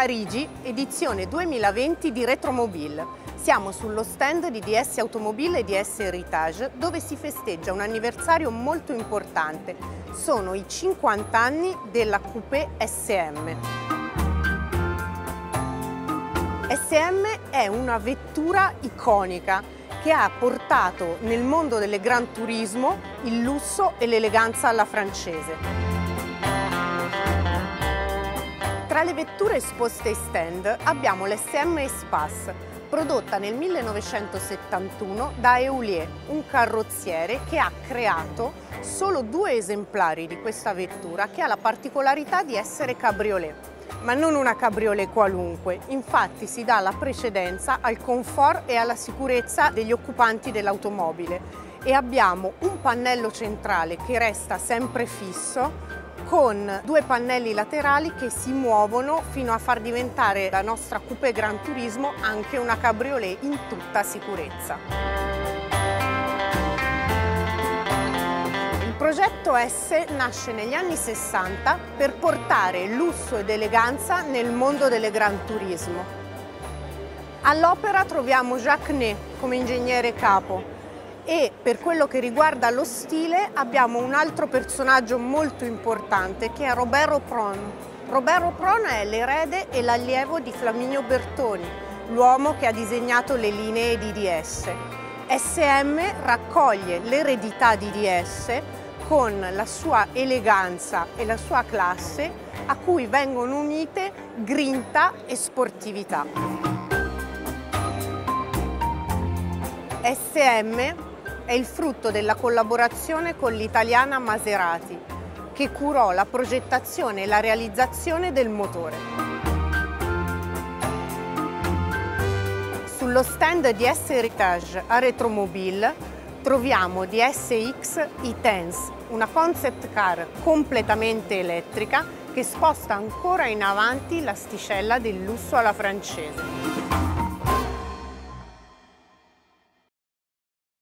Parigi, edizione 2020 di Retromobile. Siamo sullo stand di DS Automobile e DS Heritage, dove si festeggia un anniversario molto importante. Sono i 50 anni della Coupé SM. SM è una vettura iconica che ha portato nel mondo del Gran Turismo il lusso e l'eleganza alla francese. Tra le vetture esposte ai stand abbiamo l'SM Espace, prodotta nel 1971 da Heulier, un carrozziere che ha creato solo 2 esemplari di questa vettura che ha la particolarità di essere cabriolet. Ma non una cabriolet qualunque, infatti si dà la precedenza al comfort e alla sicurezza degli occupanti dell'automobile e abbiamo un pannello centrale che resta sempre fisso con 2 pannelli laterali che si muovono fino a far diventare la nostra Coupé Gran Turismo anche una cabriolet in tutta sicurezza. Il progetto S nasce negli anni 60 per portare lusso ed eleganza nel mondo delle Gran Turismo. All'opera troviamo Jacques Ney come ingegnere capo e per quello che riguarda lo stile abbiamo un altro personaggio molto importante che è Robert Repron. Robert Repron è l'erede e l'allievo di Flaminio Bertoni, l'uomo che ha disegnato le linee di DS. SM raccoglie l'eredità di DS con la sua eleganza e la sua classe a cui vengono unite grinta e sportività. SM è il frutto della collaborazione con l'italiana Maserati, che curò la progettazione e la realizzazione del motore. Sullo stand di DS Heritage a Retromobile troviamo DSX E-Tense, una concept car completamente elettrica che sposta ancora in avanti l'asticella del lusso alla francese.